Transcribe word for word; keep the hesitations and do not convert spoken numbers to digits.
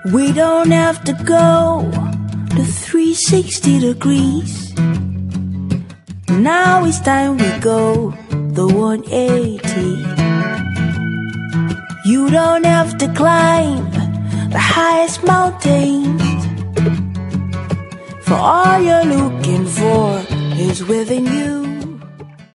We don't have to go to three sixty degrees. Now it's time we go the one eighty. You don't have to climb the highest mountains, for all you're looking for is within you.